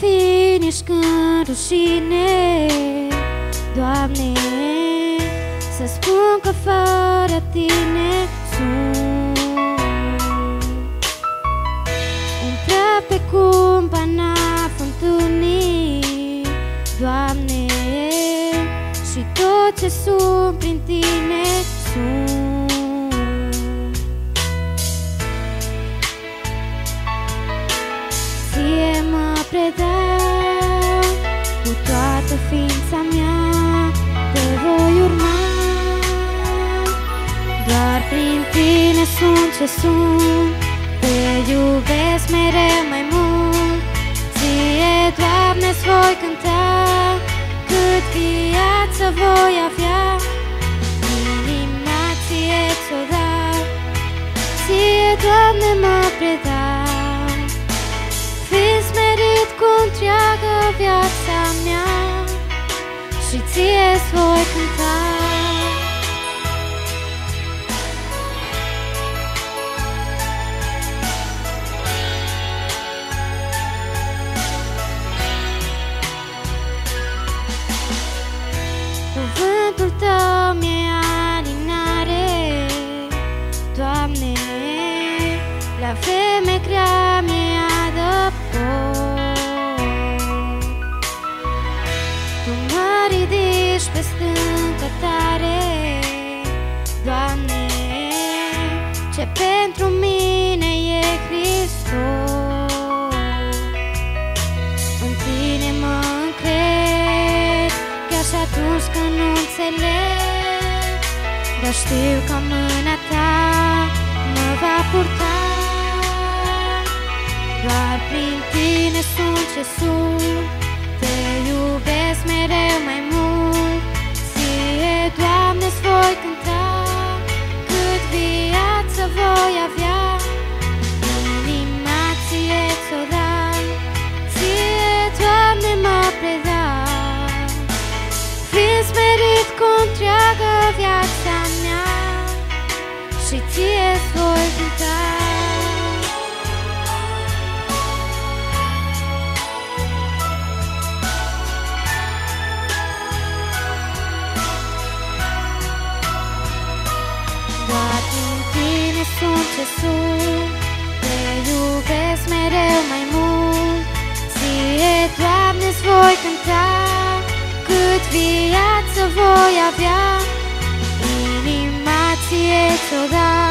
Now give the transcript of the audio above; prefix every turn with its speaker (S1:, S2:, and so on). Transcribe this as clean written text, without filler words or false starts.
S1: fi nici când rușine, Doamne, să spun că fără Tine sunt un praf pe cumpana fântânii, Doamne, și tot ce sunt prin Tine sunt. Ție mă predau cu toată ființa mea, Te voi urma. Doar prin Tine sunt ce sunt, Te iubesc mereu mai mult. Ție, Doamne-ți voi cânta, cât viață voi avea. Inima Ție ți-o dau, Ție, Doamne, mă predau. Fii smerit cu întreagă viața mea și Ție-ți voi cânta. Cuvântul Tău mi-e alinare, Doamne, la vreme grea mi-e adăpost. Tu mă ridici pe stâncă tare, Doamne, ce pentru mine e Hristos. În Tine mă încred, chiar și atunci când nu înțeleg, dar știu că mâna Ta mă va purta. Doar prin Tine sunt ce sunt, Te iubesc mereu mai mult. Ție, Doamne-ți voi cânta, cât viață voi avea. Inima Ție ți-o dau, Ție, Doamne, mă predau. Fii smerit cu întreagă viața mea și Ție-ți voi cânta. Doar prin Tine sunt ce sunt, Te iubesc mereu mai mult. Ție, Doamne-ți voi cânta, cât viață voi avea. Inima Ție ți-o dau,